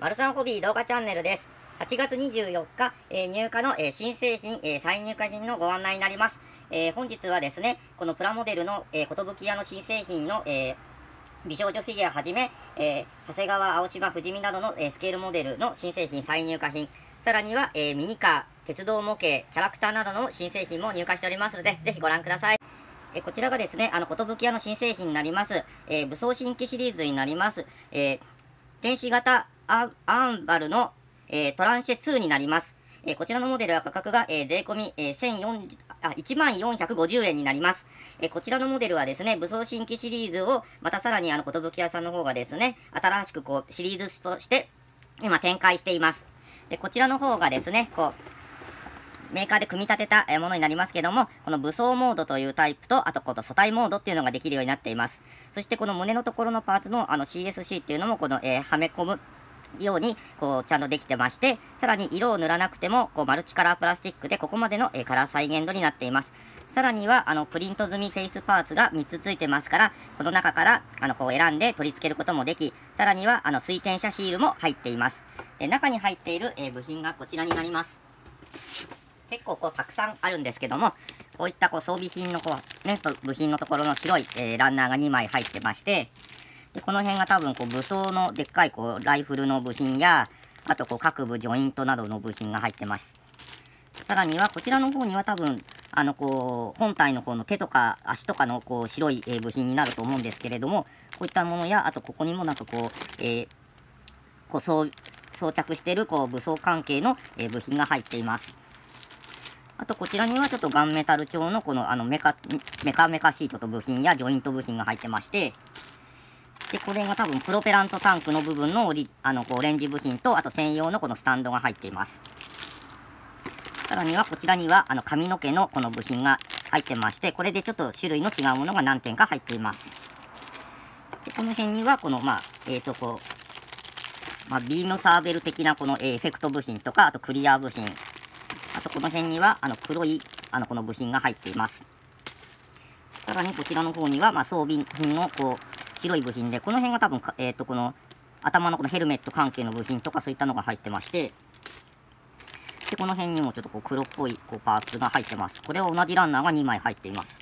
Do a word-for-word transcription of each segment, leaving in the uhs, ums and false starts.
マルサンホビー動画チャンネルです。はちがつにじゅうよっか、えー、入荷の、えー、新製品、えー、再入荷品のご案内になります。えー、本日はですね、このプラモデルの、えー、寿屋の新製品の、えー、美少女フィギュアはじめ、えー、長谷川、青島、富士見などの、えー、スケールモデルの新製品再入荷品、さらには、えー、ミニカー、鉄道模型、キャラクターなどの新製品も入荷しておりますので、ぜひご覧ください。えー、こちらがですね、あの、寿屋の新製品になります。えー、武装新規シリーズになります。えー、天使型アーンバルの、えー、トランシェツーになります。えー、こちらのモデルは価格が、えー、税込み、えー、いちまんよんひゃくごじゅうえんになります。えー、こちらのモデルはですね、武装新規シリーズを、またさらにあの、寿屋さんの方がですね、新しくこう、シリーズとして、今展開しています。で、こちらの方がですね、こう、メーカーで組み立てたものになりますけども、この武装モードというタイプと、あとこの素体モードっていうのができるようになっています。そしてこの胸のところのパーツのあの シーエスシー っていうのもこの、えー、はめ込むように、こう、ちゃんとできてまして、さらに色を塗らなくても、こう、マルチカラープラスチックでここまでの、えー、カラー再現度になっています。さらには、あの、プリント済みフェイスパーツがみっつついてますから、この中から、あの、こう選んで取り付けることもでき、さらには、あの、水転写シールも入っています。で、中に入っている、えー、部品がこちらになります。結構こうたくさんあるんですけども、こういったこう装備品のこう、ね、部品のところの白い、えー、ランナーがにまい入ってまして、でこの辺が多分こう武装のでっかいこうライフルの部品や、あとこう各部ジョイントなどの部品が入ってます。さらにはこちらの方には多分、あのこう、本体の方の手とか足とかのこう白い、えー、部品になると思うんですけれども、こういったものや、あとここにもなんかこう、えー、こう装装着しているこう武装関係の、えー、部品が入っています。あとこちらにはちょっとガンメタル調のこのあのメカ、メカメカシートと部品やジョイント部品が入ってまして、で、これが多分プロペラントタンクの部分のオリ、あの、こうレンジ部品と、あと専用のこのスタンドが入っています。さらにはこちらにはあの髪の毛のこの部品が入ってまして、これでちょっと種類の違うものが何点か入っています。で、この辺にはこの、まあ、えーと、こう、まあ、ビームサーベル的なこの、えー、エフェクト部品とか、あとクリア部品、あとこの辺にはあの黒いあのこの部品が入っています。さらにこちらの方には、まあ、装備品のこう白い部品で、この辺が多分か、えー、とこの頭のこのヘルメット関係の部品とかそういったのが入ってまして、でこの辺にもちょっとこう黒っぽいこうパーツが入ってます。これは同じランナーがにまい入っています。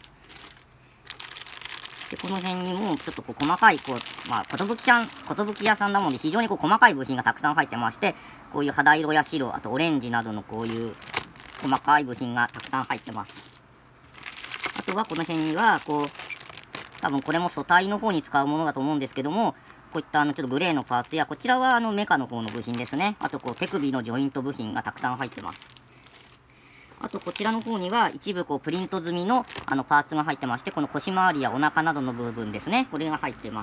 でこの辺にもちょっとこう細かいこう、まあ、寿さん、寿屋さんなので非常にこう細かい部品がたくさん入ってまして、こういう肌色や白、あとオレンジなどのこういう細かい部品がたくさん入ってます。あとはこの辺には、こう、多分これも素体の方に使うものだと思うんですけども、こういったあのちょっとグレーのパーツや、こちらはあのメカの方の部品ですね。あとこう手首のジョイント部品がたくさん入ってます。あとこちらの方には一部こうプリント済みのあのパーツが入ってまして、この腰回りやお腹などの部分ですね。これが入ってます。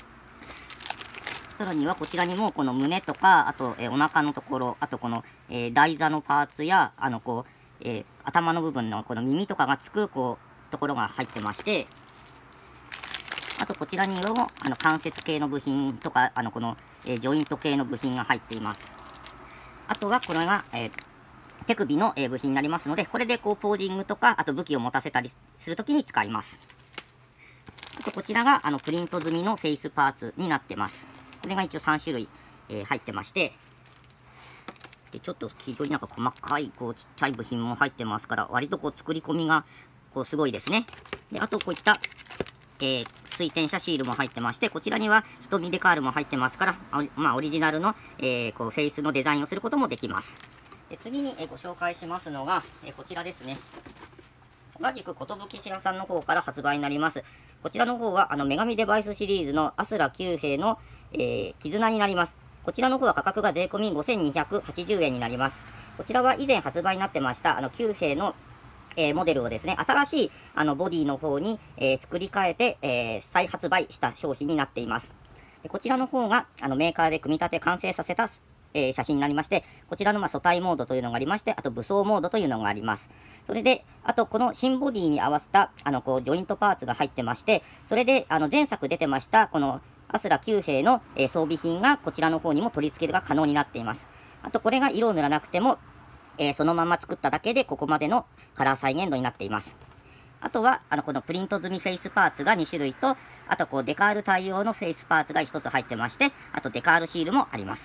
さらにはこちらにもこの胸とか、あと、えー、お腹のところ、あとこの、えー、台座のパーツや、あのこう、えー、頭の部分のこの耳とかがつくこうところが入ってまして、あとこちらにもあの関節系の部品とか、あのこの、えー、ジョイント系の部品が入っています。あとはこれが、えー、手首の、えー、部品になりますので、これでこうポージングとか、あと武器を持たせたりするときに使います。あとこちらがあのプリント済みのフェイスパーツになってます。これが一応さんしゅるい、えー、入ってまして、でちょっと非常になんか細かいこうちっちゃい部品も入ってますから、割とこう作り込みがこうすごいですね。であとこういった、えー、水転写シールも入ってまして、こちらには瞳デカールも入ってますから、まあ、オリジナルの、えー、こうフェイスのデザインをすることもできます。で次に、えー、ご紹介しますのが、えー、こちらですね。同じく寿屋さんの方から発売になります。こちらの方はあの女神デバイスシリーズのアスラきゅう兵の、えー、絆になります。こちらの方は価格が税込みごせんにひゃくはちじゅうえんになります。こちらは以前発売になってましたあのきゅう兵の、えー、モデルをですね、新しいあのボディの方に、えー、作り変えて、えー、再発売した商品になっています。でこちらの方があのメーカーで組み立て完成させた、えー、写真になりまして、こちらのまあ素体モードというのがありまして、あと武装モードというのがあります。それで、あとこの新ボディに合わせたあのこうジョイントパーツが入ってまして、それであの前作出てましたこのアスラきゅう兵の、えー、装備品がこちらの方にも取り付けが可能になっています。あとこれが色を塗らなくても、えー、そのまま作っただけでここまでのカラー再現度になっています。あとはあのこのプリント済みフェイスパーツがにしゅるいと、あとこうデカール対応のフェイスパーツがひとつ入ってまして、あとデカールシールもあります。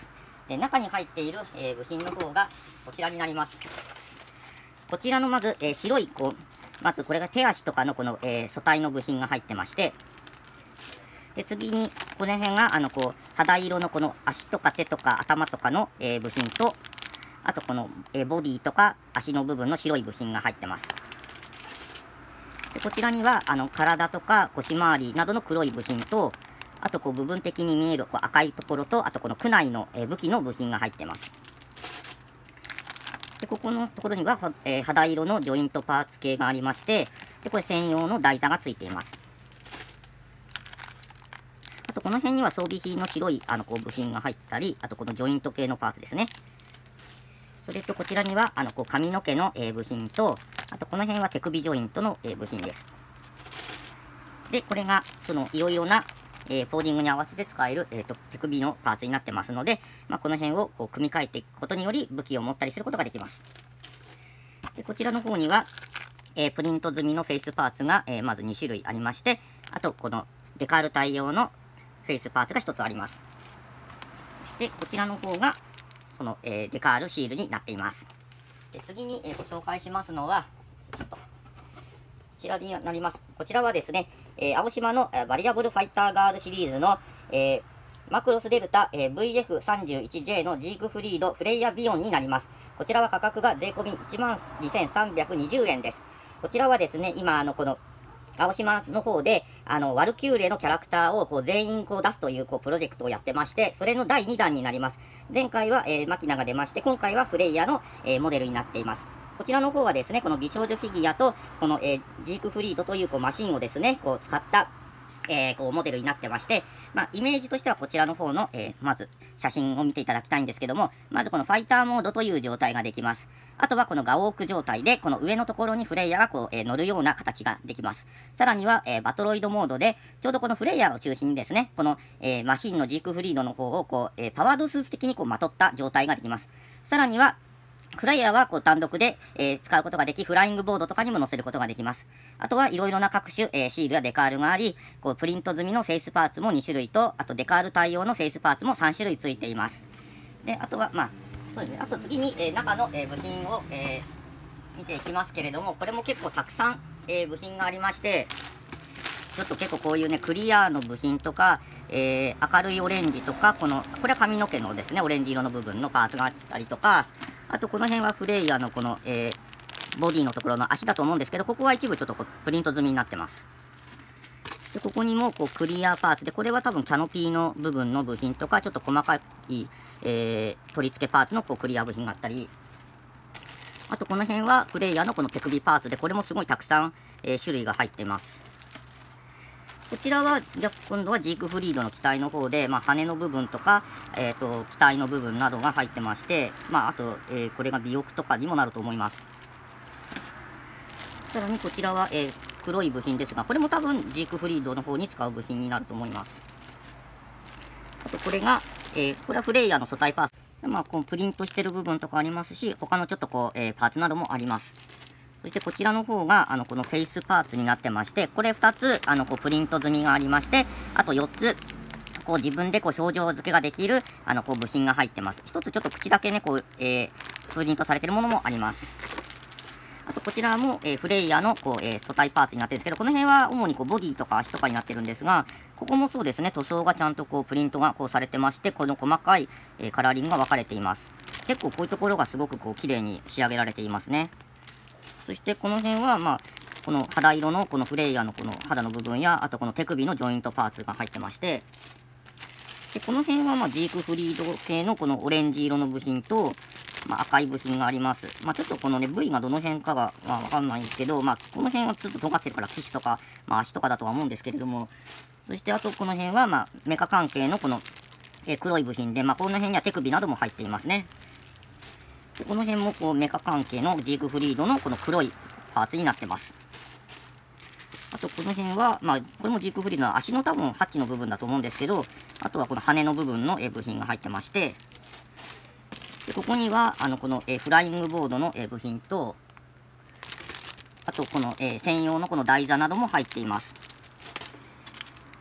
で、中に入っている、えー、部品の方がこちらになります。こちらのまず、えー、白い、こう、まずこれが手足とかのこの、えー、素体の部品が入ってまして、で、次に、この辺が、あの、こう、肌色のこの足とか手とか頭とかの、えー、部品と、あとこの、えー、ボディとか足の部分の白い部品が入ってます。で、こちらには、あの、体とか腰回りなどの黒い部品と、あと、こう、部分的に見えるこう赤いところと、あとこの区内の、えー、武器の部品が入ってます。で、ここのところには、えー、肌色のジョイントパーツ系がありまして、で、これ専用の台座がついています。あと、この辺には装備品の白い、あの、こう、部品が入ったり、あと、このジョイント系のパーツですね。それと、こちらには、あの、こう、髪の毛の、えー、部品と、あと、この辺は手首ジョイントの、えー、部品です。で、これが、その、いろいろな、えー、ポーディングに合わせて使える、えーと、手首のパーツになってますので、まあ、この辺をこう組み替えていくことにより武器を持ったりすることができます。で、こちらの方には、えー、プリント済みのフェイスパーツが、えー、まずに種類ありまして、あとこのデカール対応のフェイスパーツがひとつあります。そしてこちらの方がその、えー、デカールシールになっています。で、次に、えー、ご紹介しますのは、ちょっとこちらになります。こちらはですね、えー、青島の、えー、バリアブルファイターガールシリーズの、えー、マクロスデルタ、えー、ブイエフさんじゅういちジェー のジークフリードフレイヤビヨンになります。こちらは価格が税込みいちまんにせんさんびゃくにじゅうえんです。こちらはですね、今、あの、この、青島の方で、あの、ワルキューレのキャラクターをこう全員こう出すというこうプロジェクトをやってまして、それのだいにだんになります。前回は、えー、マキナが出まして、今回はフレイヤの、えー、モデルになっています。こちらの方はですね、この美少女フィギュアと、この、えー、ジークフリードというこうマシンをですね、こう使った、えー、こうモデルになってまして、まあ、イメージとしてはこちらの方の、えー、まず写真を見ていただきたいんですけども、まずこのファイターモードという状態ができます。あとはこのガオーク状態で、この上のところにフレイヤがこう、えー、乗るような形ができます。さらには、えー、バトロイドモードで、ちょうどこのフレイヤを中心にですね、この、えー、マシンのジークフリードの方をこう、えー、パワードスーツ的にこうまとった状態ができます。さらには、フライヤーはこう単独で、えー、使うことができ、フライングボードとかにも載せることができます。あとはいろいろな各種、えー、シールやデカールがあり、こうプリント済みのフェイスパーツもに種類と、あとデカール対応のフェイスパーツもさん種類ついています。で、あとは、まあ、そうですね。あと次に、えー、中の、えー、部品を、えー、見ていきますけれども、これも結構たくさん、えー、部品がありまして、ちょっと結構こういうね、クリアの部品とか、えー、明るいオレンジとか、この、これは髪の毛のですね、オレンジ色の部分のパーツがあったりとか、あとこの辺はフレイヤーのこの、えー、ボディのところの足だと思うんですけど、ここは一部ちょっとこうプリント済みになってます。で、ここにもこうクリアパーツで、これは多分キャノピーの部分の部品とか、ちょっと細かい、えー、取り付けパーツのこうクリア部品があったり、あとこの辺はフレイヤーのこの手首パーツで、これもすごいたくさん、えー、種類が入っています。こちらは、じゃ今度はジークフリードの機体の方で、まあ、羽の部分とか、えっと、機体の部分などが入ってまして、まあ、あと、えー、これが尾翼とかにもなると思います。さらにこちらは、えー、黒い部品ですが、これも多分ジークフリードの方に使う部品になると思います。あと、これが、えー、これはフレイヤーの素体パーツ。まあ、こうプリントしてる部分とかありますし、他のちょっとこう、えー、パーツなどもあります。そしてこちらの方が、あの、このフェイスパーツになってまして、これふたつ、あの、こう、プリント済みがありまして、あとよっつ、こう、自分でこう、表情付けができる、あの、こう、部品が入ってます。ひとつちょっと口だけね、こう、えー、プリントされてるものもあります。あと、こちらも、えー、フレイヤーの、こう、えー、素体パーツになってるんですけど、この辺は主にこう、ボディとか足とかになってるんですが、ここもそうですね、塗装がちゃんとこう、プリントがこう、されてまして、この細かい、えー、カラーリングが分かれています。結構こういうところがすごくこう、綺麗に仕上げられていますね。そしてこの辺は、まあ、この肌色のこのフレイヤーのこの肌の部分や、あとこの手首のジョイントパーツが入ってまして、でこの辺はまあジークフリード系のこのオレンジ色の部品と、まあ、赤い部品があります。まあ、ちょっとこのね、部位がどの辺かが、まあ、わかんないんですけど、まあ、この辺はちょっと尖ってるから、騎士とか、まあ、足とかだとは思うんですけれども、そしてあとこの辺は、まあ、メカ関係のこの、えー、黒い部品で、まあ、この辺には手首なども入っていますね。でこの辺もこうメカ関係のジークフリードのこの黒いパーツになってます。あとこの辺は、まあ、これもジークフリードの足の多分ハッチの部分だと思うんですけど、あとはこの羽の部分の部品が入ってまして、でここにはあのこのフライングボードの部品と、あとこの専用のこの台座なども入っています。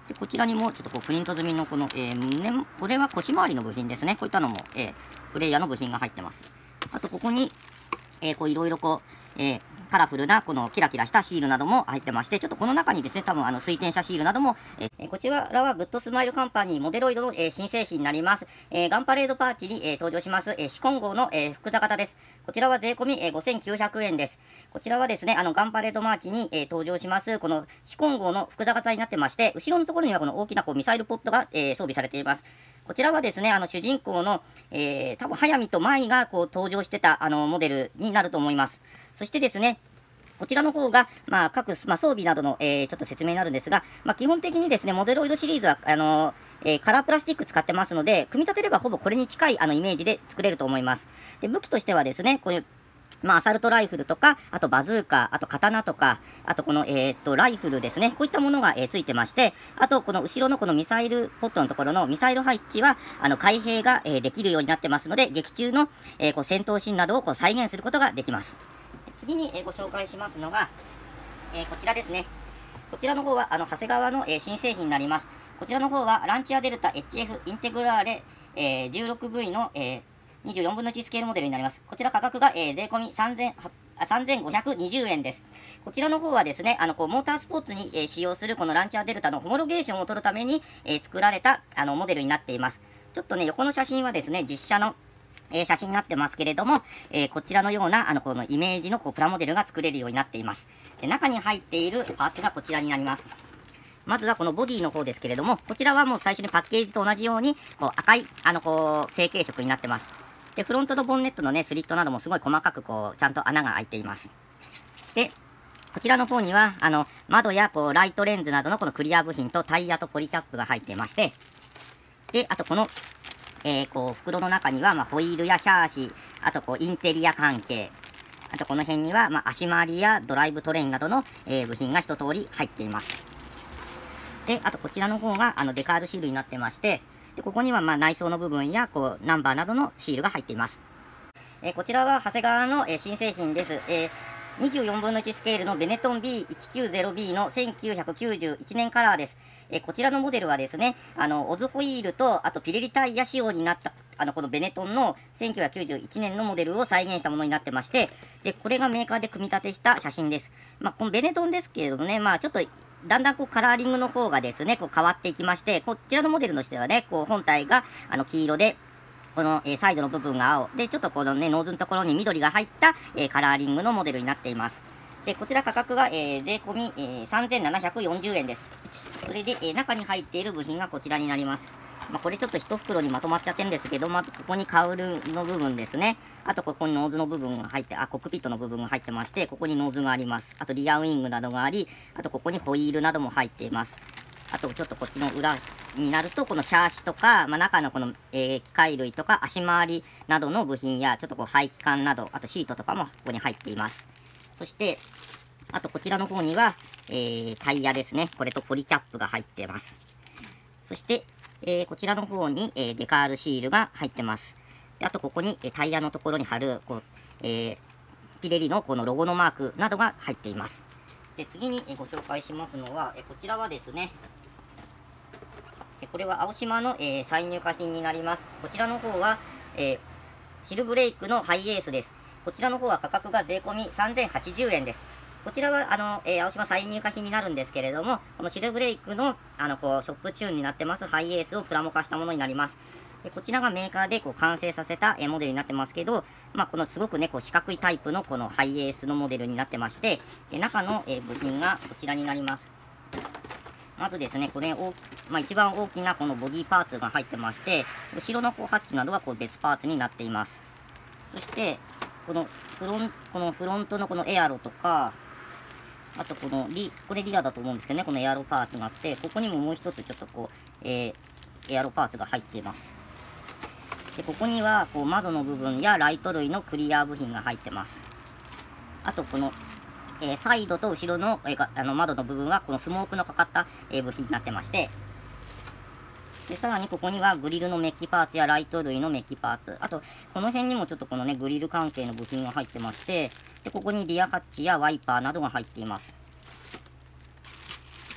で、こちらにもちょっとこうプリント済みのこの、えー、胸、これは腰回りの部品ですね。こういったのも、えー、プレイヤーの部品が入ってます。あと、ここに、えー、こういろいろこう、えー、カラフルなこのキラキラしたシールなども入ってまして、ちょっとこの中にですね、多分あの水転写シールなども、えー、こちらはグッドスマイルカンパニーモデロイドの、えー、新製品になります。えー、ガンパレードパーチに、えー、登場します、えー、シコン号の、えー、複座型です。こちらは税込み、えー、ごせんきゅうひゃくえんです。こちらはですね、あのガンパレードマーチに、えー、登場します、このシコン号の複座型になってまして、後ろのところにはこの大きなこうミサイルポットが、えー、装備されています。こちらはですね、あの主人公の、えー、多分早見と舞がこう登場してたあのモデルになると思います。そしてですね、こちらの方が、まあ、各、まあ、装備などの、えー、ちょっと説明になるんですが、まあ、基本的にですね、モデロイドシリーズは、あのー、えー、カラープラスチック使ってますので、組み立てればほぼこれに近い、あの、イメージで作れると思います。で、武器としてはですね、こういう、まあ、アサルトライフルとか、あとバズーカ、あと刀とか、あとこの、えー、っと、ライフルですね。こういったものが、えー、ついてまして、あと、この後ろのこのミサイルポットのところのミサイル配置は、あの、開閉が、えー、できるようになってますので、劇中の、えー、こう戦闘シーンなどをこう再現することができます。次に、えー、ご紹介しますのが、えー、こちらですね。こちらの方は、あの、長谷川の、えー、新製品になります。こちらの方は、ランチアデルタ エイチエフ インテグラーレ、えー、じゅうろくブイ の、えー、にじゅうよんぶんのいちスケールモデルになります。こちら価格が、えー、税込みさんぜんごひゃくにじゅうえんです。こちらの方はですね、あの、こう、モータースポーツに、えー、使用するこのランチャーデルタのホモロゲーションを取るために、えー、作られた、あの、モデルになっています。ちょっとね、横の写真はですね、実写の、えー、写真になってますけれども、えー、こちらのような、あの、このイメージのこうプラモデルが作れるようになっています。で、中に入っているパーツがこちらになります。まずはこのボディの方ですけれども、こちらはもう最初にパッケージと同じように、こう赤い、あの、こう、成型色になってます。で、フロントのボンネットのね、スリットなどもすごい細かくこう、ちゃんと穴が開いています。で、こちらの方には、あの、窓やこう、ライトレンズなどのこのクリア部品とタイヤとポリキャップが入っていまして、で、あとこの、えー、こう、袋の中には、まあ、ホイールやシャーシ、あとこう、インテリア関係、あとこの辺には、まあ、足回りやドライブトレインなどの、えー、部品が一通り入っています。で、あとこちらの方が、あの、デカールシールになってまして、で、ここには、まあ、内装の部分や、こう、ナンバーなどのシールが入っています。えー、こちらは、長谷川の、えー、新製品です。えーにじゅうよんぶんのいちスケールのベネトン ビーいちきゅうゼロビー のせんきゅうひゃくきゅうじゅういちねんカラーです。えー、こちらのモデルはですね、あの、オズホイールと、あとピレリタイヤ仕様になった、あの、このベネトンのせんきゅうひゃくきゅうじゅういちねんのモデルを再現したものになってまして、で、これがメーカーで組み立てした写真です。まあ、このベネトンですけれどもね、まあ、ちょっと、だんだんこうカラーリングの方がですね、こう変わっていきまして、こちらのモデルとしてはね、こう本体が、あの、黄色で、この、えー、サイドの部分が青。で、ちょっとこのね、ノーズのところに緑が入った、えー、カラーリングのモデルになっています。で、こちら価格が、えー、税込み、えー、さんぜんななひゃくよんじゅうえんです。それで、えー、中に入っている部品がこちらになります。まあ、これちょっと一袋にまとまっちゃってるんですけど、まずここにカウルの部分ですね。あとここにノーズの部分が入って、あ、コックピットの部分が入ってまして、ここにノーズがあります。あとリアウィングなどがあり、あとここにホイールなども入っています。あとちょっとこっちの裏になると、このシャーシとか、まあ、中のこの、えー、機械類とか足回りなどの部品や、ちょっとこう排気管など、あとシートとかもここに入っています。そして、あとこちらの方には、えー、タイヤですね。これとポリキャップが入っています。そして、えー、こちらの方に、えー、デカールシールが入ってます。であとここに、えー、タイヤのところに貼る、こう、えー、ピレリのこのロゴのマークなどが入っています。で、次に、えー、ご紹介しますのは、えー、こちらはですね、これは青島の、えー、再入荷品になります。こちらの方は、えー、シルブレイクのハイエースです。こちらの方は価格が税込みさんぜんはちじゅうえんです。こちらは、あの、えー、青島再入荷品になるんですけれども、このシルブレイクの、あの、こう、ショップチューンになってますハイエースをプラモ化したものになります。でこちらがメーカーでこう完成させた、えー、モデルになってますけど、まあ、このすごくね、こう四角いタイプのこのハイエースのモデルになってまして、で中の、えー、部品がこちらになります。まずですね、これ大き、まあ、一番大きなこのボディパーツが入ってまして、後ろのこうハッチなどはこう別パーツになっています。そして、このフロン、このフロントのこのエアロとか、あとこのリ、これリアだと思うんですけどね、このエアロパーツがあって、ここにももう一つちょっとこう、えー、エアロパーツが入っています。で、ここにはこう窓の部分やライト類のクリア部品が入ってます。あとこの、えー、サイドと後ろの、えー、あの窓の部分はこのスモークのかかった、えー、部品になってまして、で、さらにここにはグリルのメッキパーツやライト類のメッキパーツ、あと、この辺にもちょっとこのね、グリル関係の部品が入ってまして、で、ここにリアハッチやワイパーなどが入っています。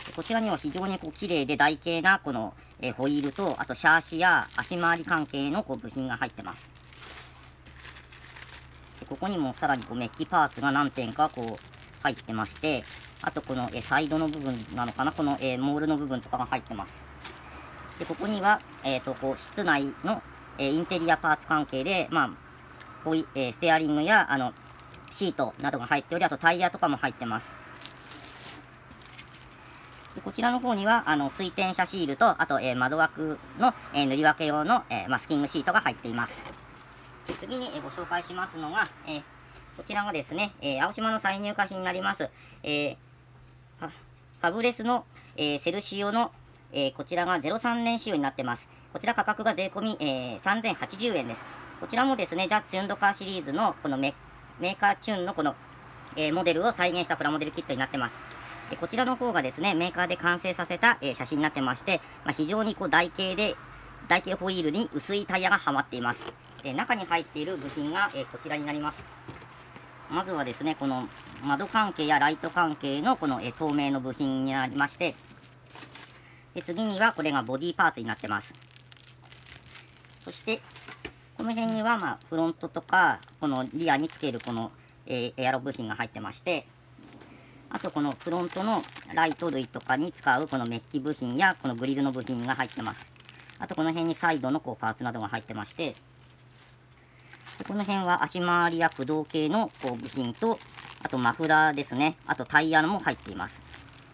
こちらには非常にこう綺麗で台形なこの、えー、ホイールと、あとシャーシや足回り関係のこう部品が入ってます。でここにもさらにこうメッキパーツが何点かこう入ってまして、あとこの、えー、サイドの部分なのかな、この、えー、モールの部分とかが入ってます。でここには、えーとこう室内の、えー、インテリアパーツ関係で、まあホイえー、ステアリングやあのシートなどが入っており、あとタイヤとかも入ってます。でこちらの方にはあの水転写シールと、あと、えー、窓枠の、えー、塗り分け用の、えー、マスキングシートが入っています。で次に、えー、ご紹介しますのが、えー、こちらがですね、えー、青島の再入荷品になります、えー、ファブレスの、えー、セルシオの、えー、こちらがゼロさんねん仕様になってます。こちら価格が税込み、えー、さんぜんはちじゅうえんです。こちらもですね、ザ・チューンドカーシリーズのこのメメーカーチューンのこの、えー、モデルを再現したプラモデルキットになってます。でこちらの方がですね、メーカーで完成させた、えー、写真になってまして、まあ、非常にこう台形で、台形ホイールに薄いタイヤがはまっています。で中に入っている部品が、えー、こちらになります。まずはですね、この窓関係やライト関係のこの、えー、透明の部品になりまして、で次にはこれがボディパーツになってます。そしてこの辺には、まあ、フロントとかこのリアにつけるこの、えー、エアロ部品が入ってまして、あとこのフロントのライト類とかに使うこのメッキ部品やこのグリルの部品が入ってます。あとこの辺にサイドのこうパーツなどが入ってまして、でこの辺は足回りや駆動系のこう部品と、あとマフラーですね、あとタイヤも入っています。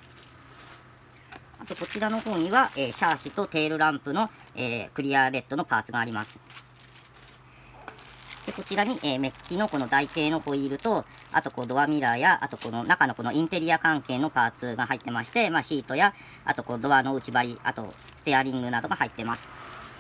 あとこちらの方には、えー、シャーシとテールランプの、えー、クリアレッドのパーツがあります。でこちらに、えー、メッキのこの台形のホイールと、あとこうドアミラーや、あとこの中のこのインテリア関係のパーツが入ってまして、まあ、シートや、あとこうドアの内張り、あとステアリングなどが入ってます。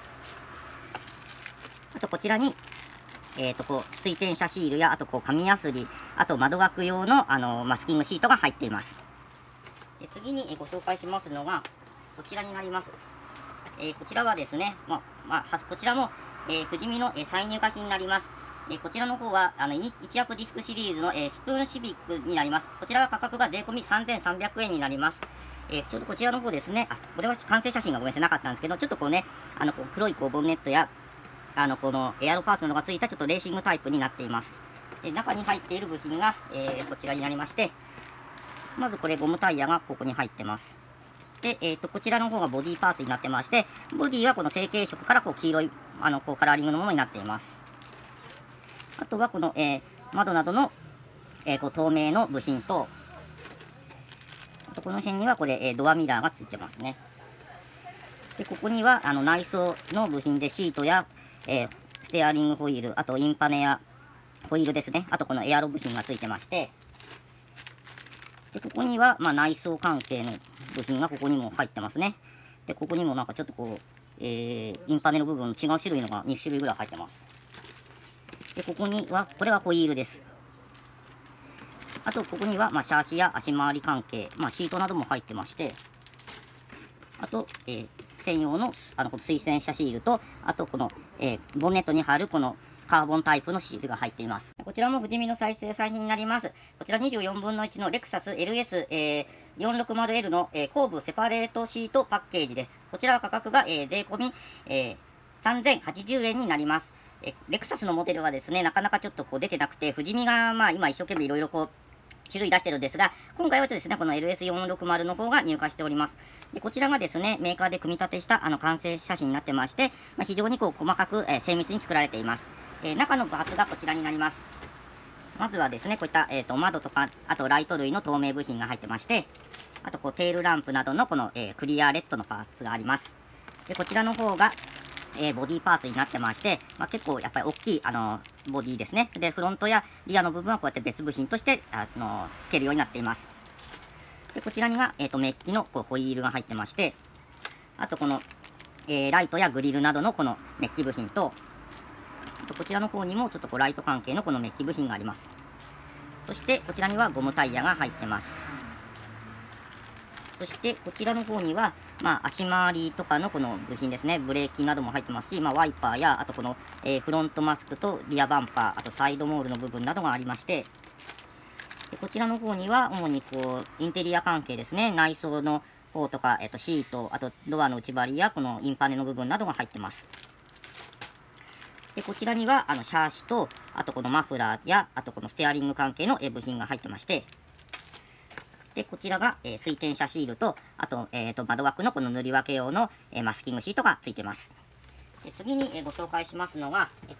あとこちらに、えー、とこう水転写シールや、あとこう紙やすり、あと窓枠用の、あのマスキングシートが入っています。で次に、えご紹介しますのが、こちらになります。えー、こちらはですね、まあまあ、こちらも、えー、富士見の、えー、再入荷品になります。えー、こちらの方は、あの、いちアップディスクシリーズの、えー、スプーンシビックになります。こちらは価格が税込みさんぜんさんびゃくえんになります。えー、ちょうどこちらの方ですね、あ、これは完成写真がごめんなさいなかったんですけど、ちょっとこうね、あの、こう黒いこうボンネットや、あの、このエアロパーツなどがついたちょっとレーシングタイプになっています。で中に入っている部品が、えー、こちらになりまして、まずこれゴムタイヤがここに入ってます。で、えっと、こちらの方がボディパーツになってまして、ボディはこの成型色からこう黄色い、あの、こうカラーリングのものになっています。あとはこの、えー、窓などの、えー、こう透明の部品と、あとこの辺にはこれ、えー、ドアミラーがついてますね。で、ここにはあの内装の部品でシートや、えー、ステアリングホイール、あとインパネやホイールですね。あとこのエアロ部品がついてまして、で、ここには、まあ、内装関係の部品がここにも入ってますね。で、ここにもなんかちょっとこう、えー、インパネの部分、違う種類のがに種類ぐらい入ってます。で、ここには、これはホイールです。あと、ここには、まあ、シャーシや足回り関係、まあ、シートなども入ってまして、あと、えー、専用の、あの、この水洗車シールと、あと、この、えー、ボンネットに貼る、この、カーボンタイプのシールが入っています。こちらも富士見の再生産品になります。こちらにじゅうよんぶんのいちのレクサス エルエス、えー、よんひゃくろくじゅうエル の、えー、後部セパレートシートパッケージです。こちらは価格が、えー、税込み、えー、さんぜんはちじゅうえんになります。えー、レクサスのモデルはですね、なかなかちょっとこう出てなくて、富士見がまあ今一生懸命いろいろこう、種類出してるんですが、今回はですね、この エルエスよんひゃくろくじゅう の方が入荷しております。でこちらがですね、メーカーで組み立てしたあの完成写真になってまして、まあ、非常にこう細かく、えー、精密に作られています。えー、中のパーツがこちらになります。まずはですね、こういった、えー、と窓とか、あとライト類の透明部品が入ってまして、あとこうテールランプなどのこの、えー、クリアレッドのパーツがあります。でこちらの方が、えー、ボディパーツになってまして、まあ、結構やっぱり大きい、あのー、ボディですね。で、フロントやリアの部分はこうやって別部品として、あのー、付けるようになっています。で、こちらには、えー、とメッキのこうホイールが入ってまして、あとこの、えー、ライトやグリルなどのこのメッキ部品と、あとこちらの方にもちょっとこうライト関係のこのメッキ部品があります。そしてこちらにはゴムタイヤが入ってます。そしてこちらの方には、まあ、足回りとかのこの部品ですね、ブレーキなども入ってますし、まあ、ワイパーや、あとこの、えー、フロントマスクとリアバンパー、あとサイドモールの部分などがありまして、でこちらの方には主にこうインテリア関係ですね、内装の方とか、えっと、シート、あとドアの内張りやこのインパネの部分などが入ってます。で、こちらには、あの、シャーシと、あとこのマフラーや、あとこのステアリング関係のえ部品が入ってまして、で、こちらが、えー、水転写シールと、あと、えっと、窓枠のこの塗り分け用の、えー、マスキングシートがついてます。で、次に、えー、ご紹介しますのが、え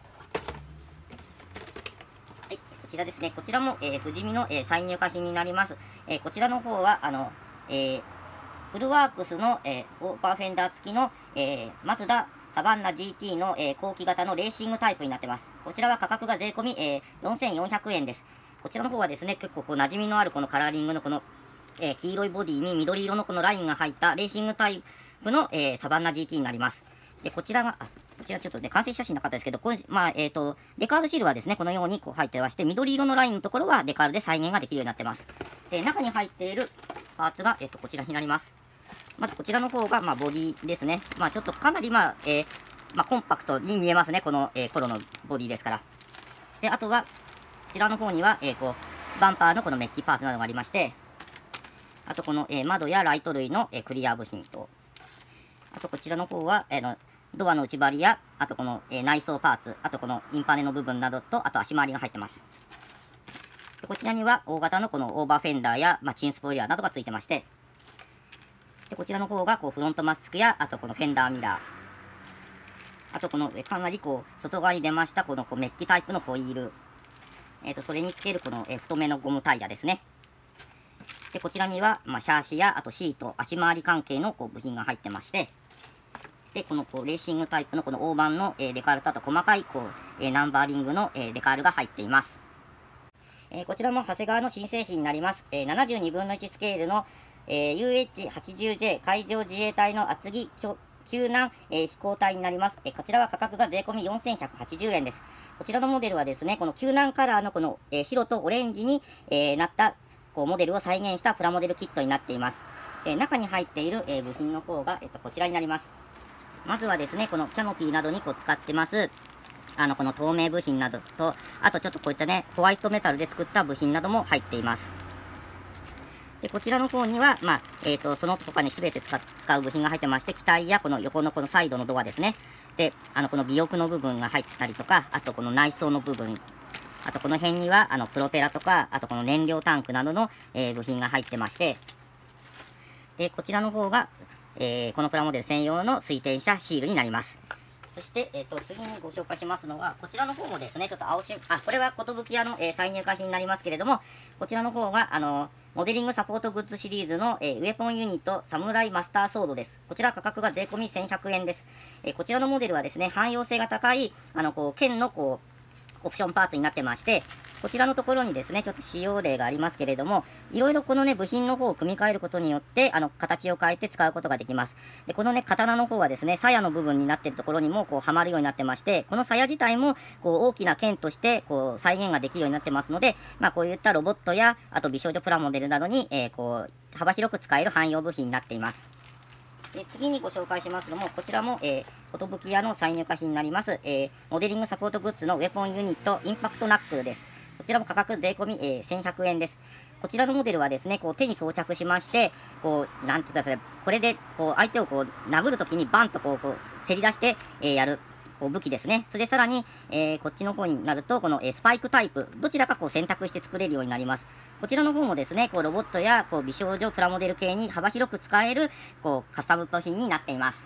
はい、こちらですね。こちらも、えー、富士見の、えー、再入荷品になります。えー、こちらの方は、あの、えー、フルワークスの、えー、オーバーフェンダー付きの、えー、マツダサバンナ ジーティー の、えー、後期型のレーシングタイプになってます。こちらは価格が税込み、えー、よんせんよんひゃくえんです。こちらの方はですね、結構こう馴染みのあるこのカラーリングのこの、えー、黄色いボディに緑色のこのラインが入ったレーシングタイプの、えー、サバンナ ジーティー になります。で、こちらが、あ、こちらちょっとね、完成写真なかったですけど、これ、まあ、えっと、デカールシールはですね、このようにこう入ってまして、緑色のラインのところはデカールで再現ができるようになってます。で、中に入っているパーツが、えっと、こちらになります。まずこちらの方が、まあ、ボディですね。まあ、ちょっとかなり、まあ、えー、まあ、コンパクトに見えますね。この、えー、頃のボディですから。で、あとは、こちらの方には、えー、こう、バンパーのこのメッキパーツなどがありまして、あとこの、えー、窓やライト類の、えー、クリア部品と、あとこちらの方は、えー、のドアの内張りや、あとこの、えー、内装パーツ、あとこのインパネの部分などと、あと足回りが入ってます。でこちらには大型のこのオーバーフェンダーや、まあ、チンスポイラーなどがついてまして、でこちらの方がこうフロントマスクや、あとこのフェンダーミラー、あとこの、えかなりこう外側に出ましたこのこうメッキタイプのホイール、えー、とそれにつけるこの、えー、太めのゴムタイヤですね。でこちらには、まあ、シャーシやあとシート、足回り関係のこう部品が入ってまして、でこのこうレーシングタイプのこの大判の、えー、デカールとあと細かいこう、えー、ナンバーリングの、えー、デカールが入っています。えー、こちらも長谷川の新製品になります。えー、ななじゅうにぶんのいちスケールの、えー、ユーエイチはちじゅうジェー 海上自衛隊の厚木救難、えー、飛行隊になります。えー、こちらは価格が税込みよんせんひゃくはちじゅうえんです。こちらのモデルはですね、この救難カラーのこの、えー、白とオレンジに、えー、なったこうモデルを再現したプラモデルキットになっています。えー、中に入っている、えー、部品の方が、えっと、こちらになります。まずはですね、このキャノピーなどにこう使ってます、あの、この透明部品などと、あとちょっとこういったね、ホワイトメタルで作った部品なども入っています。で、こちらの方には、まあ、えっと、その他に全て使使う部品が入ってまして、機体やこの横のこのサイドのドアですね。で、あの、この尾翼の部分が入ったりとか、あとこの内装の部分、あとこの辺には、あの、プロペラとか、あとこの燃料タンクなどの、えー、部品が入ってまして、で、こちらの方が、えー、このプラモデル専用の水転写シールになります。そして、えっと、次にご紹介しますのが、こちらの方もですね、ちょっと青し、あ、これは寿屋の、えー、再入荷品になりますけれども、こちらの方が、あの、モデリングサポートグッズシリーズの、えー、ウェポンユニットサムライマスターソードです。こちら価格が税込みせんひゃくえんです。えー、こちらのモデルはですね、汎用性が高い、あの、こう、剣の、こう、オプションパーツになってまして、こちらのところにですね、ちょっと使用例がありますけれども、いろいろこのね、部品の方を組み替えることによって、あの、形を変えて使うことができます。で、このね、刀の方はですね、鞘の部分になっているところにも、こう、はまるようになってまして、この鞘自体も、こう、大きな剣として、こう、再現ができるようになってますので、まあ、こういったロボットや、あと美少女プラモデルなどに、えー、こう、幅広く使える汎用部品になっています。で次にご紹介しますのも、こちらも、えー、寿屋の再入荷品になります、えー、モデリングサポートグッズのウェポンユニットインパクトナックルです。こちらも価格税込み、えー、せんひゃくえんです。こちらのモデルはですね、こう手に装着しまして、こう、なんて言ったら、これで、こう、相手をこう、殴るときにバンとこう、こう、せり出して、えー、やる、こう、武器ですね。それでさらに、えー、こっちの方になると、この、えー、スパイクタイプ、どちらかこう選択して作れるようになります。こちらの方もですね、こう、ロボットや、こう、美少女プラモデル系に幅広く使える、こう、カスタム部品になっています。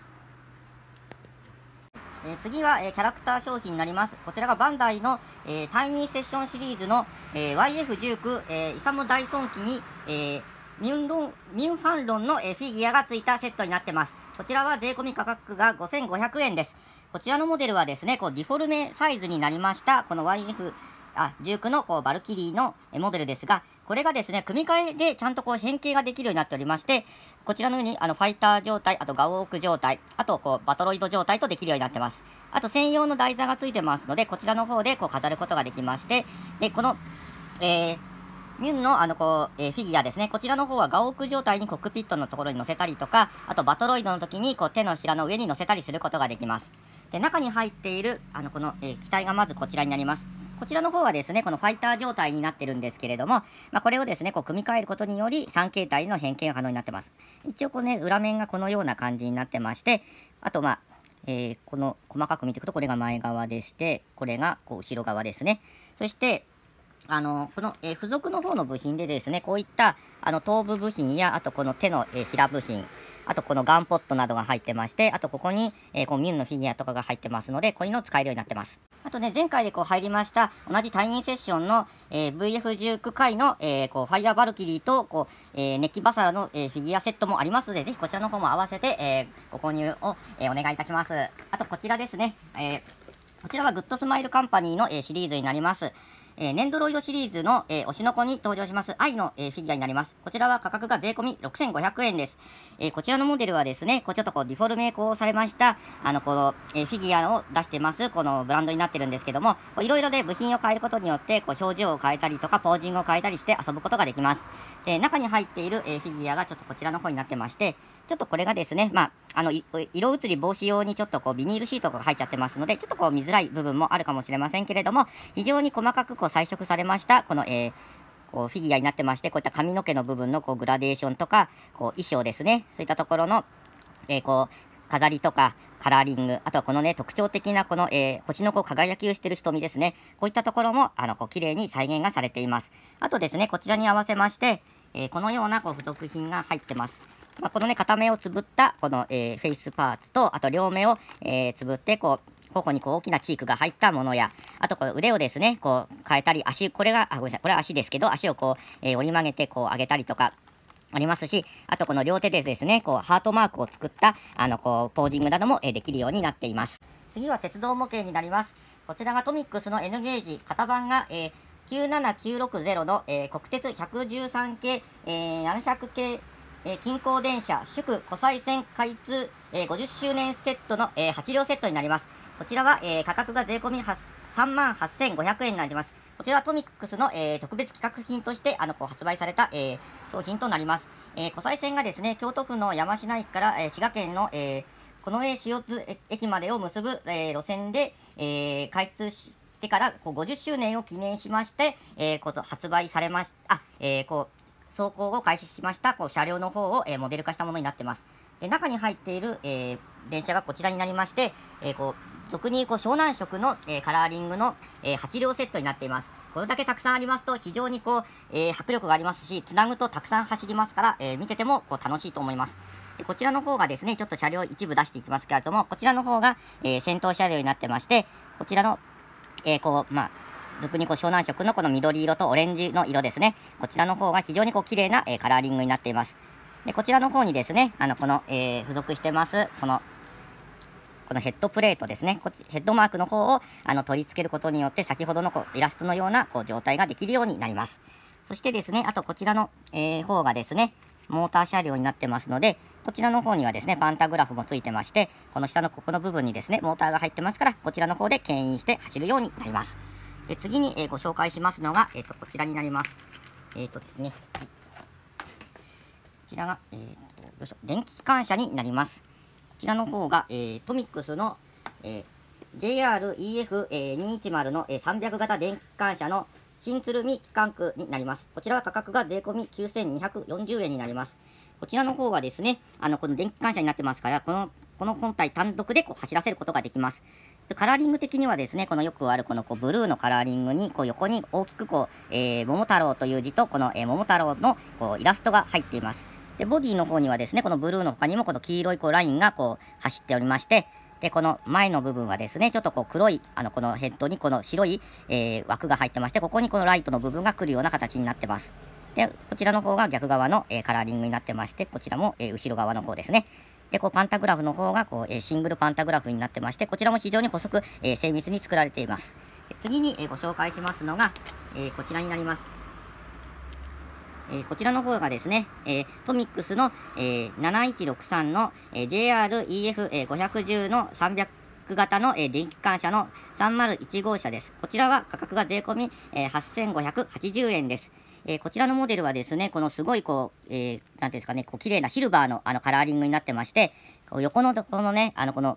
えー、次は、えー、キャラクター商品になります。こちらがバンダイの、えー、タイニーセッションシリーズの、えー、ワイエフじゅうきゅう、えー、イサム大尊機に、えー、ミュンロン、ミュンファンロンの、えー、フィギュアがついたセットになってます。こちらは税込み価格がごせんごひゃくえんです。こちらのモデルはですね、こう、ディフォルメサイズになりました、この ワイエフ、あ、じゅうきゅうのこうバルキリーのモデルですが、これがですね、組み替えでちゃんとこう変形ができるようになっておりまして、こちらのようにあのファイター状態、あとガオーク状態、あとこうバトロイド状態とできるようになってます。あと専用の台座がついてますので、こちらの方でこう飾ることができまして、で、この、えー、ミュンのあのこう、えー、フィギュアですね。こちらの方はガオーク状態にコックピットのところに乗せたりとか、あとバトロイドの時にこう手のひらの上に乗せたりすることができます。で、中に入っている、あの、この、えー、機体がまずこちらになります。 こちらの方はですね、このファイター状態になってるんですけれども、まあ、これをですね、こう組み替えることによりさん形態の変形が可能になってます。一応こうね、裏面がこのような感じになってまして、あとまあ、えー、この細かく見ていくと、これが前側でして、これがこう後ろ側ですね。そして、あの、この、えー、付属の方の部品でですね、こういった、あの、頭部部品や、あとこの手の、えー、平部品、あとこのガンポットなどが入ってまして、あとここに、えー、こうミュンのフィギュアとかが入ってますので、こういうのを使えるようになってます。あとね、前回でこう入りました、同じ対人セッションの、えー、ブイエフじゅうきゅう 回の、えー、こう、ファイヤーバルキリーと、こう、えー、ネキバサラの、えー、フィギュアセットもありますので、ぜひこちらの方も合わせて、えー、ご購入を、えー、お願いいたします。あとこちらですね、えー、こちらはグッドスマイルカンパニーの、えー、シリーズになります。えー、ネンドロイドシリーズの、えー、推しの子に登場します愛の、えー、フィギュアになります。こちらは価格が税込みろくせんごひゃくえんです。えー、こちらのモデルはですね、こうちょっとこうディフォルメこうされました、あの、この、えー、フィギュアを出してます、このブランドになってるんですけども、いろいろで部品を変えることによって、こう表情を変えたりとか、ポージングを変えたりして遊ぶことができます。で、中に入っている、えー、フィギュアがちょっとこちらの方になってまして、ちょっとこれがですね、まあ、あの、色移り防止用にちょっとこうビニールシートが入っちゃってますので、ちょっとこう見づらい部分もあるかもしれませんけれども、非常に細かくこう彩色されました、この、えー、こうフィギュアになってまして、こういった髪の毛の部分のこうグラデーションとか、こう衣装ですね、そういったところの、えー、こう、飾りとか、カラーリング、あとはこのね、特徴的なこの、えー、星のこう輝きをしている瞳ですね。こういったところも、あの、こう、綺麗に再現がされています。あとですね、こちらに合わせまして、えー、このようなこう付属品が入ってます。まあ、このね、片目をつぶった、この、えー、フェイスパーツと、あと両目を、えー、つぶって、こう、頬にこう大きなチークが入ったものや、あとこう腕をですね、こう変えたり、足、これが、あ、ごめんなさい、これは足ですけど、足をこう、えー、折り曲げてこう上げたりとか、ありますし、あとこの両手でですね、こうハートマークを作った、あの、こう、ポージングなども、えー、できるようになっています。次は鉄道模型になります。こちらがトミックスの N ゲージ、型番が、えー、きゅうななきゅうろくゼロの、えー、国鉄ひゃくじゅうさん系、えー、ななひゃく系、えー、近郊電車、祝湖西線開通、えー、ごじゅっしゅうねんセットの、えー、はち両セットになります。こちらは、えー、価格が税込みさんまんはっせんごひゃくえんになります。こちらはトミックスの、えー、特別企画品として、あの、こう発売された、えー、商品となります。えー、湖西線がですね、京都府の山科駅から、えー、滋賀県の、えー、近衛塩津駅までを結ぶ、えー、路線で、えー、開通してからこうごじゅっしゅうねんを記念しまして、えー、こと発売されました。あ、えー、こう、走行を開始しましたこう車両の方を、えー、モデル化したものになってます。で、中に入っている、えー、電車がこちらになりまして、えー、こう俗にこう湘南色の、えー、カラーリングの、えー、はち両セットになっています。これだけたくさんありますと非常にこう、えー、迫力がありますし、つなぐとたくさん走りますから、えー、見ててもこう楽しいと思います。でこちらの方がですね、ちょっと車両一部出していきますけれども、こちらの方が、えー、先頭車両になってまして、こちらの、えー、こう、まあ、俗にこう湘南色のこの緑色とオレンジの色ですね。こちらの方が非常にこう綺麗な、えー、カラーリングになっています。で、こちらの方にですね、あの、この、えー、付属してます、この、このヘッドプレートですね。こっちヘッドマークの方をあの取り付けることによって、先ほどのこうイラストのようなこう状態ができるようになります。そしてですね、あとこちらの、えー、方がですね、モーター車両になってますので、こちらの方にはですね、パンタグラフもついてまして、この下のここの部分にですね、モーターが入ってますから、こちらの方で牽引して走るようになります。で次に、えー、ご紹介しますのが、えー、とこちらになります。えっ、ー、とですね、はい、こちらが、えー、とよいしょ電気機関車になります。こちらの方が、えー、トミックスの、えー、ジェイアールイーエフにひゃくじゅう の、えー、さんびゃく型電気機関車の新鶴見機関区になります。こちらは価格が税込みきゅうせんにひゃくよんじゅうえんになります。こちらの方はですね、あのこの電気機関車になってますから、このこの本体単独でこう走らせることができます。カラーリング的にはですね、このよくあるこのこうブルーのカラーリングにこう横に大きくこう、えー、桃太郎という字とこの、えー、桃太郎のこうイラストが入っています。で、ボディの方にはですね、このブルーの他にもこの黄色いこうラインがこう走っておりまして、で、この前の部分はですね、ちょっとこう黒い、あの、このヘッドにこの白い、えー、枠が入ってまして、ここにこのライトの部分が来るような形になってます。で、こちらの方が逆側の、えー、カラーリングになってまして、こちらも、えー、後ろ側の方ですね。で、こうパンタグラフの方がこう、えー、シングルパンタグラフになってまして、こちらも非常に細く、えー、精密に作られています。次に、えー、ご紹介しますのが、えー、こちらになります。えー、こちらの方がですね、えー、トミックスの、えー、なないちろくさんの、えー、ジェイアールイーエフごひゃくじゅう のさんびゃく型の、えー、電気機関車のさんまるいち号車です。こちらは価格が税込み、えー、はっせんごひゃくはちじゅうえんです。えー、こちらのモデルはですね、このすごいこう、えー、なんていうんですかね、こう綺麗なシルバーのあのカラーリングになってまして、こう横のこのね、あのこの、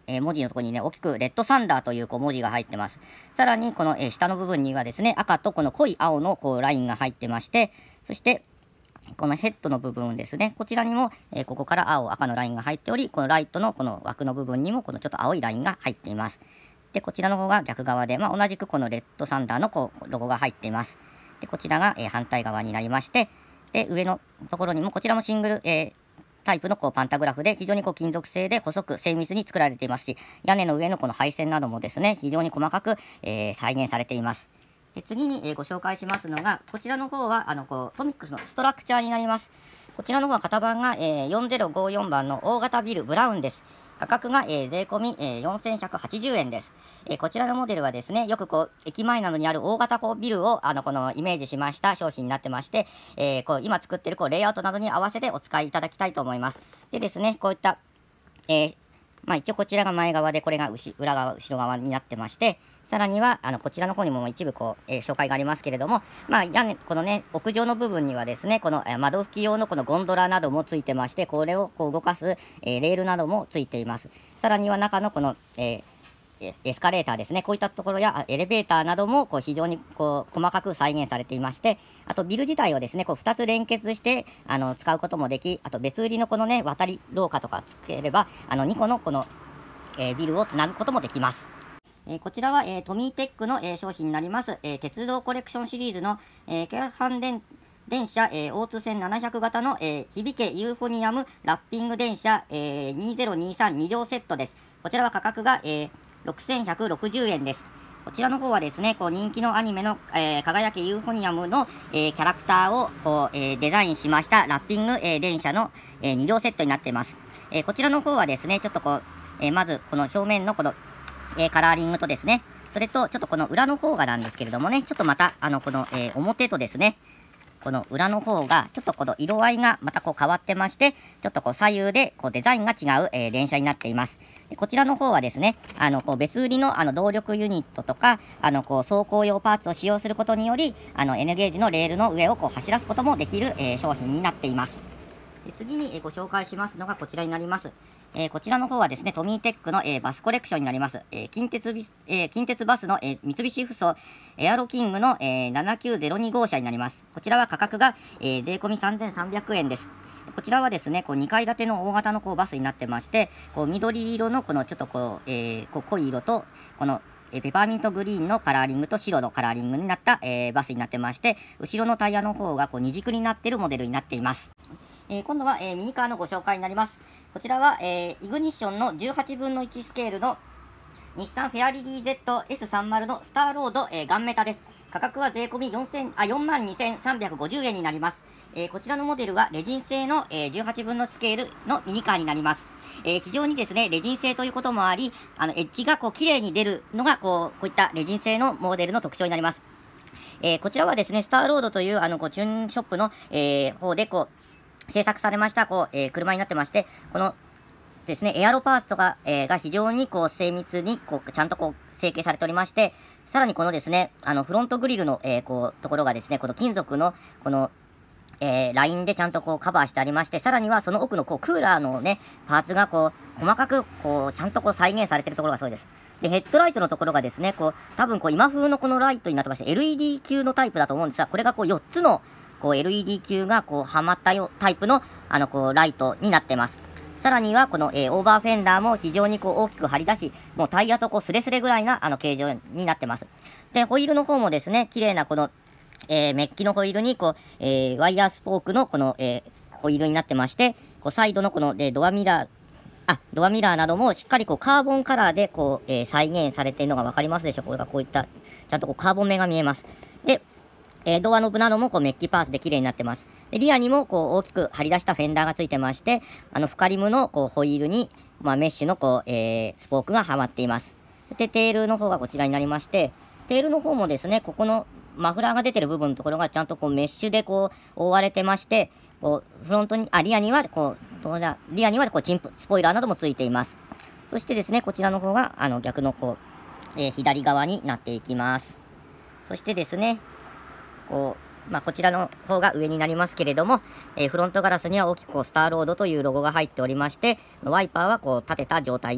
えー、文字のところにね、大きくレッドサンダーというこう文字が入ってます。さらに、この、えー、下の部分にはですね、赤とこの濃い青のこうラインが入ってまして、そして、このヘッドの部分ですね、こちらにも、えー、ここから青、赤のラインが入っており、このライトのこの枠の部分にも、このちょっと青いラインが入っています。で、こちらの方が逆側で、まあ、同じくこのレッドサンダーのこうロゴが入っています。で、こちらが、えー、反対側になりまして、で、上のところにも、こちらもシングル、えー、タイプのこうパンタグラフで、非常にこう金属製で細く精密に作られていますし、屋根の上のこの配線などもですね、非常に細かく、えー、再現されています。で、次に、えー、ご紹介しますのが、こちらの方は、あの、こう、トミックスのストラクチャーになります。こちらの方は型番が、えー、よんぜろごよんばんの大型ビルブラウンです。価格が、えー、税込み、えー、よんせんひゃくはちじゅうえんです。えー、こちらのモデルはですね、よくこう、駅前などにある大型こうビルを、あの、このイメージしました商品になってまして、えー、こう、今作ってるこう、レイアウトなどに合わせてお使いいただきたいと思います。でですね、こういった、えー、まあ一応こちらが前側で、これが後裏側、後ろ側になってまして、さらには、あの、こちらの方にも一部こう、えー、紹介がありますけれども、まあ、屋根、このね、屋上の部分にはですね、この、えー、窓拭き用のこのゴンドラなどもついてまして、これをこう動かす、えー、レールなどもついています。さらには中のこの、えー、エスカレーターですね、こういったところやエレベーターなどもこう非常にこう細かく再現されていまして、あとビル自体をですね、こうふたつ連結してあの使うこともでき、あと別売りのこのね、渡り廊下とかつければ、あのにこのこの、えー、ビルをつなぐこともできます。えー、こちらは、えー、トミーテックの、えー、商品になります、えー、鉄道コレクションシリーズの、えー、京阪電電車、えー、大津線ななひゃく型の、えー、響けユーフォニアムラッピング電車、えー、にせんにじゅうさんに両セットです。こちらは価格が、えー、ろくせんひゃくろくじゅうえんです。こちらの方はですね、こう人気のアニメの、えー、輝けユーフォニアムの、えー、キャラクターをこう、えー、デザインしましたラッピング、えー、電車の、えー、に両セットになっています。えー、こちらの方はですね、ちょっとこう、えー、まずこの表面のこのえー、カラーリングとですね、それとちょっとこの裏の方がなんですけれどもね、ちょっとまた、あの、この、えー、表とですね、この裏の方が、ちょっとこの色合いがまたこう変わってまして、ちょっとこう左右でこうデザインが違う、えー、電車になっています。でこちらの方はですね、あの、こう別売りのあの動力ユニットとか、あの、こう走行用パーツを使用することにより、あの、N ゲージのレールの上をこう走らすこともできる、えー、商品になっています。で次に、えー、ご紹介しますのがこちらになります。えー、こちらの方はですね、トミーテックの、えー、バスコレクションになります。えー、近鉄ビス、えー、近鉄バスの、えー、三菱ふそうエアロキングの、えー、ななきゅうぜろに号車になります。こちらは価格が、えー、税込みさんぜんさんびゃくえんです。こちらはですね、こうにかい建ての大型のこうバスになってまして、こう緑色のこのちょっとこう、えー、こう濃い色と、このえペパーミントグリーンのカラーリングと白のカラーリングになった、えー、バスになってまして、後ろのタイヤの方がこう二軸になっているモデルになっています。えー、今度は、えー、ミニカーのご紹介になります。こちらは、えー、イグニッションのじゅうはちぶんのいちスケールの日産フェアリリー ゼットエスさんじゅう のスターロード、えー、ガンメタです。価格は税込みよんまんにせんさんびゃくごじゅうえんになります。えー、こちらのモデルはレジン製の、えー、じゅうはちぶんのスケールのミニカーになります。えー、非常にですね、レジン製ということもあり、あのエッジがこう綺麗に出るのがこうこういったレジン製のモデルの特徴になります。えー、こちらはですね、スターロードというあのこうチューンショップの、えー、方でこう製作されましたこう、えー、車になってまして、このですね、エアロパーツとか、えー、が非常にこう精密にこうちゃんとこう成形されておりまして、さらにこのですね、あのフロントグリルの、えー、こうところがですね、この金属のこのえー、ラインでちゃんとこうカバーしてありまして、さらにはその奥のこうクーラーのね、パーツがこう細かくこうちゃんとこう再現されているところがそうです。で、ヘッドライトのところがですね、こう多分こう今風のこのライトになってまして、エルイーディー 級のタイプだと思うんですが、これがこうよっつのこう エルイーディー 級がこうはまったよタイプのあのこうライトになってます。さらにはこの、えー、オーバーフェンダーも非常にこう大きく張り出し、もうタイヤとこうスレスレぐらいなあの形状になってます。で、ホイールの方もですね、綺麗なこのえー、メッキのホイールにこう、えー、ワイヤースポークのこの、えー、ホイールになってまして、こうサイドのこの、えー、ドアミラー、あ、ドアミラーなどもしっかりこうカーボンカラーでこう、えー、再現されているのがわかりますでしょうか。これがこういった、ちゃんとこうカーボン目が見えます。で、えー、ドアノブなどもこうメッキパーツで綺麗になってます。で、リアにもこう大きく張り出したフェンダーがついてまして、あの、フカリムのこうホイールに、まあ、メッシュのこう、えー、スポークがはまっています。で、テールの方がこちらになりまして、テールの方もですね、ここのマフラーが出てる部分のところがちゃんとこうメッシュでこう覆われてまして、こうフロントに、あ、リアにはこう、どうだ、リアにはこうチンプ、スポイラーなどもついています。そしてですね、こちらの方が、あの、逆のこう、えー、左側になっていきます。そしてですね、こう、まあ、こちらの方が上になりますけれども、えー、フロントガラスには大きくこうスターロードというロゴが入っておりまして、ワイパーはこう立てた状態を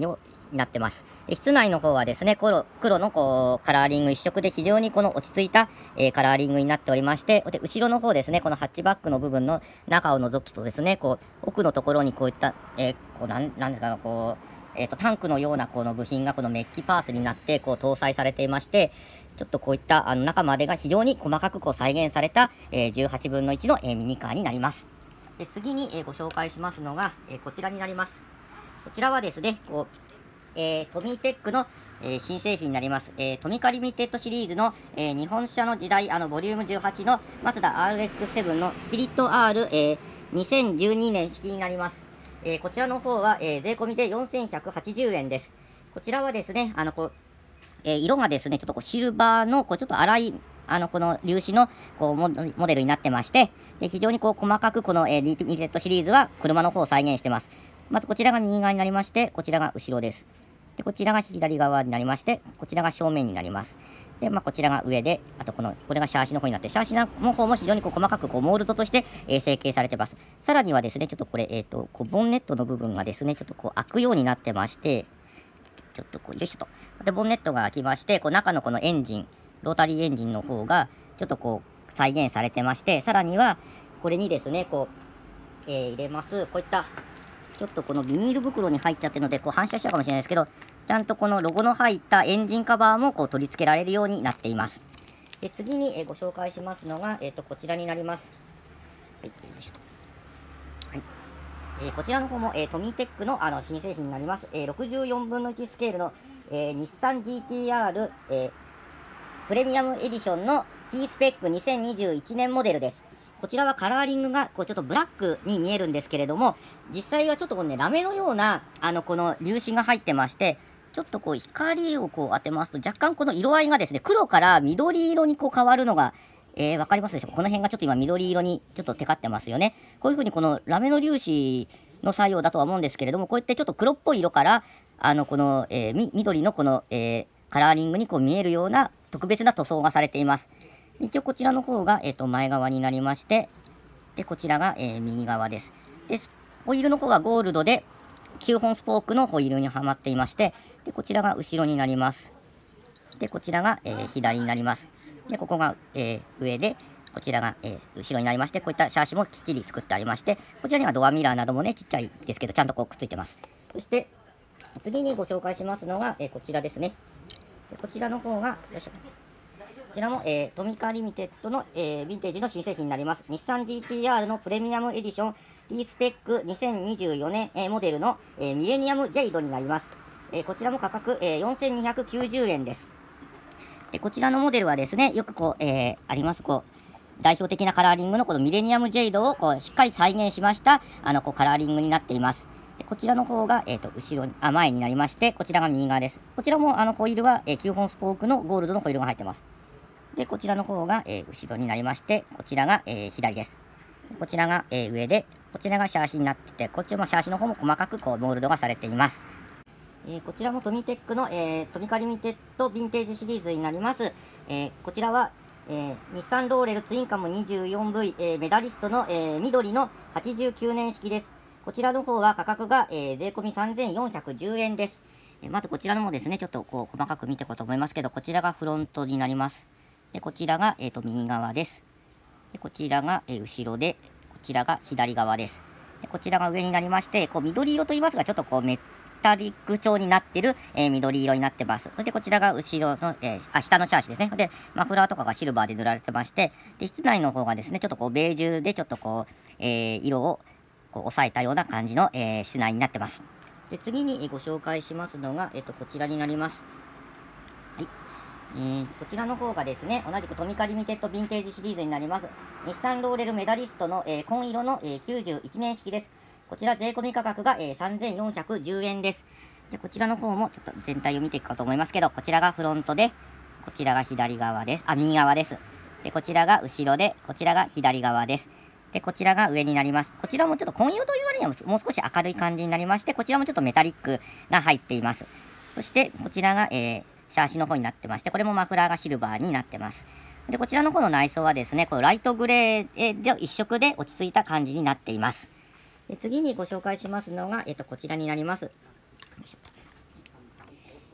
になってます。で室内の方はですね、黒、黒のこう、カラーリング一色で非常にこの落ち着いた、えー、カラーリングになっておりまして、で、後ろの方ですね、このハッチバックの部分の中を覗くとですね、こう、奥のところにこういった、えー、こう、なん、なんですか、こう、えっと、タンクのようなこの部品がこのメッキパーツになって、こう、搭載されていまして、ちょっとこういったあの中までが非常に細かくこう再現された、えー、じゅうはちぶんのいちの、えー、ミニカーになります。で次に、えー、ご紹介しますのが、えー、こちらになります。こちらはですね、こう、えー、トミーテックの、えー、新製品になります。えー、トミカリミテッドシリーズの、えー、日本車の時代、あの、ボリュームじゅうはちのマツダ アールエックスセブン のスピリット R、えー、にせんじゅうにねん式になります。えー、こちらの方は、えー、税込みでよんせんひゃくはちじゅうえんです。こちらはですね、あの、こう、えー、色がですね、ちょっとこうシルバーの、こうちょっと粗い、あの、この粒子の、こうモ、モデルになってまして、で非常にこう細かくこの、えー、リミテッドシリーズは車の方を再現してます。まずこちらが右側になりまして、こちらが後ろです。で、こちらが左側になりまして、こちらが正面になります。で、まあ、こちらが上で、あとこの、これがシャーシの方になって、シャーシの方も非常にこう細かくこうモールドとして、えー、成形されてます。さらにはですね、ちょっとこれ、えっと、こうボンネットの部分がですね、ちょっとこう開くようになってまして、ちょっとこう、よいしょと。で、ボンネットが開きまして、こう中のこのエンジン、ロータリーエンジンの方が、ちょっとこう、再現されてまして、さらには、これにですね、こう、えー、入れます。こういった、ちょっとこのビニール袋に入っちゃってるので、こう反射しちゃうかもしれないですけど、ちゃんとこのロゴの入ったエンジンカバーもこう取り付けられるようになっています。で次に、えー、ご紹介しますのが、えーと、こちらになります。はい、よいしょと。はい。えー、こちらの方も、えー、トミーテックの、あの新製品になります。えー、ろくじゅうよんぶんのいちスケールの、えー、日産 ジーティーアール、えー、プレミアムエディションの T スペックにせんにじゅういちねんモデルです。こちらはカラーリングがこうちょっとブラックに見えるんですけれども、実際はちょっとこのね、ラメのような、あの、この粒子が入ってまして、ちょっとこう光をこう当てますと、若干この色合いがですね、黒から緑色にこう変わるのが、えー、わかりますでしょうか。この辺がちょっと今緑色にちょっとテカってますよね。こういう風にこのラメの粒子の作用だとは思うんですけれども、こうやってちょっと黒っぽい色から、あの、この、えー、緑のこの、えー、カラーリングにこう見えるような特別な塗装がされています。一応こちらの方が、えー、と前側になりまして、で、こちらが、えー、右側です。で、ホイールの方はゴールドできゅうほんスポークのホイールにはまっていまして、で、こちらが後ろになります。で、こちらが、えー、左になります。で、ここが、えー、上で、こちらが、えー、後ろになりまして、こういったシャーシもきっちり作ってありまして、こちらにはドアミラーなどもね、ちっちゃいですけど、ちゃんとこうくっついてます。そして、次にご紹介しますのが、えー、こちらですね。でこちらの方が、よいしょ。こちらも、えー、トミカリミテッドの、えー、ヴィンテージの新製品になります。日産 ジーティーアール のプレミアムエディション T スペックにせんにじゅうよねん、えー、モデルの、えー、ミレニアムジェイドになります。えー、こちらも価格、えー、よんせんにひゃくきゅうじゅうえんです。でこちらのモデルはですね、よくこう、えー、あります、こう、代表的なカラーリングのこのミレニアムジェイドをこうしっかり再現しました、あの、こうカラーリングになっています。でこちらの方が、えー、と後ろにあ前になりまして、こちらが右側です。こちらもあのホイールは、えー、きゅうほんスポークのゴールドのホイールが入ってます。で、こちらの方が、えー、後ろになりまして、こちらが、えー、左です。こちらが、えー、上で、こちらがシャーシになってて、こっちもシャーシの方も細かくこうモールドがされています。えー、こちらもトミテックの、えー、トミカリミテッドヴィンテージシリーズになります。えー、こちらは、えー、日産ローレルツインカム にじゅうよんブイ、えー、メダリストの、えー、緑のはちじゅうきゅうねん式です。こちらの方は価格が、えー、税込みさんぜんよんひゃくじゅうえんです。えー、まずこちらのもですね、ちょっとこう細かく見ていこうと思いますけど、こちらがフロントになります。で、こちらが、えーと、右側です。で、こちらが、えー、後ろで、こちらが左側です。で、こちらが上になりまして、こう、緑色と言いますが、ちょっとこう、メタリック調になってる、えー、緑色になってます。それで、こちらが後ろの、えー、あ、下のシャーシですね。で、マフラーとかがシルバーで塗られてまして、で、室内の方がですね、ちょっとこう、ベージュで、ちょっとこう、えー、色を、こう、抑えたような感じの、えー、室内になってます。で、次にご紹介しますのが、えっと、こちらになります。はい。えー、こちらの方がですね、同じくトミカリミテッドヴィンテージシリーズになります。日産ローレルメダリストの、えー、紺色の、えー、きゅうじゅういちねん式です。こちら税込み価格が、えー、さんぜんよんひゃくじゅうえんです。で、こちらの方もちょっと全体を見ていくかと思いますけど、こちらがフロントで、こちらが左側です。あ、右側です。で、こちらが後ろで、こちらが左側です。で、こちらが上になります。こちらもちょっと紺色という割にはもう少し明るい感じになりまして、こちらもちょっとメタリックが入っています。そして、こちらが、えー、シャーシの方になってまして、これもマフラーがシルバーになってます。で、こちらの方の内装はですね、このライトグレーで一色で落ち着いた感じになっています。で次にご紹介しますのが、えっと、こちらになります。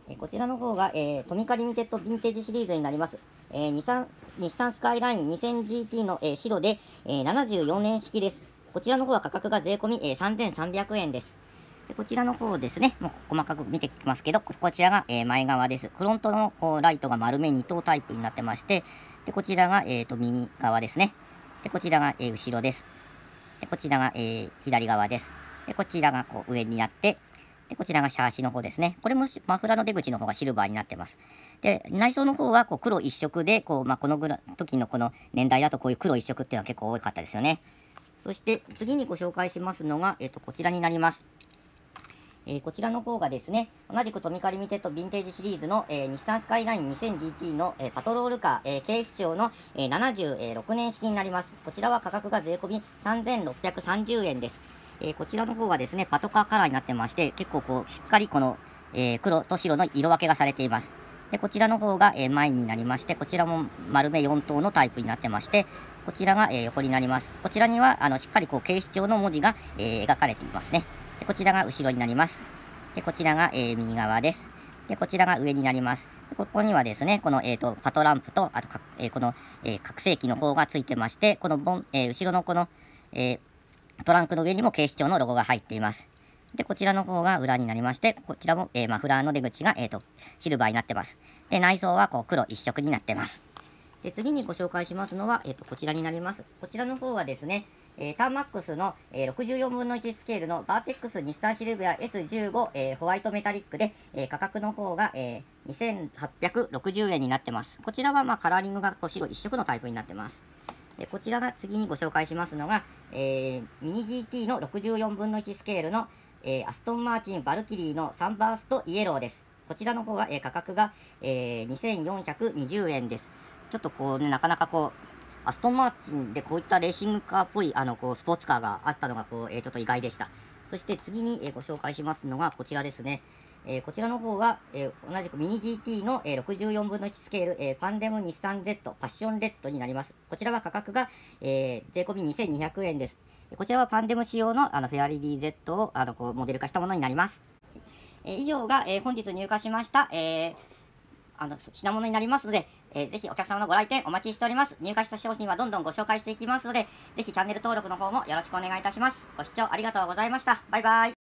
えこちらの方が、えー、トミカリミテッドヴィンテージシリーズになります。えー、日産、日産スカイライン にせんジーティー の、えー、白で、えー、ななじゅうよねん式です。こちらの方は価格が税込み、えー、さんぜんさんびゃくえんです。でこちらの方ですね、もう細かく見てきますけど、こちらが、えー、前側です。フロントのこうライトが丸めに灯タイプになってまして、でこちらが、えー、と右側ですね。でこちらが、えー、後ろです。でこちらが、えー、左側です。でこちらがこう上になって、で、こちらがシャーシの方ですね。これもマフラーの出口の方がシルバーになってます。で、内装の方はこう黒一色で、こう、まあ、このぐらい、時のこの年代だとこういう黒一色っていうのは結構多かったですよね。そして次にご紹介しますのが、えっと、こちらになります。えー、こちらの方がですね、同じくトミカリミテッドヴィンテージシリーズの、えー、日産スカイライン にせんジーティー の、えー、パトロールカー、えー、警視庁の、えー、ななじゅうろくねん式になります。こちらは価格が税込みさんぜんろっぴゃくさんじゅうえんです。えー、こちらの方はですね、パトカーカラーになってまして、結構こう、しっかりこの、えー、黒と白の色分けがされています。で、こちらの方が、えー、前になりまして、こちらも丸めよん灯のタイプになってまして、こちらが、えー、横になります。こちらには、あの、しっかりこう、警視庁の文字が、えー、描かれていますね。で、こちらが後ろになります。で、こちらが、えー、右側です。で、こちらが上になります。でここにはですね、この、えーと、パトランプと、あとか、えー、この、えー、拡声器の方がついてまして、このボン、えー、後ろのこの、えートランクの上にも警視庁のロゴが入っています。で、こちらの方が裏になりまして、こちらも、えー、マフラーの出口が、えーと、シルバーになってます。で、内装はこう黒一色になってます。で、次にご紹介しますのは、えーと、こちらになります。こちらの方はですね、えー、ターンマックスの、えー、ろくじゅうよんぶんのいちスケールのバーテックス日産シルビア エスじゅうご、えー、ホワイトメタリックで、えー、価格の方が、えー、にせんはっぴゃくろくじゅうえんになってます。こちらは、まあ、カラーリングがこう白一色のタイプになってます。でこちらが次にご紹介しますのが、えー、ミニ ジーティー のろくじゅうよんぶんのいちスケールの、えー、アストンマーチンバルキリーのサンバーストイエローです。こちらの方は、えー、価格が、えー、にせんよんひゃくにじゅうえんです。ちょっとこうね、なかなかこう、アストンマーチンでこういったレーシングカーっぽい、あの、こう、スポーツカーがあったのが、こう、えー、ちょっと意外でした。そして次に、えー、ご紹介しますのがこちらですね。えー、こちらの方は、えー、同じくミニ ジーティー の、えー、ろくじゅうよんぶんのいちスケール、えー、パンデム日産 Z パッションレッドになります。こちらは価格が、えー、税込みにせんにひゃくえんです。こちらはパンデム仕様のあのフェアリディ Z をあのこうモデル化したものになります。えー、以上が、えー、本日入荷しました、えー、あの品物になりますので、えー、ぜひお客様のご来店お待ちしております。入荷した商品はどんどんご紹介していきますので、ぜひチャンネル登録の方もよろしくお願いいたします。ご視聴ありがとうございました。バイバイ。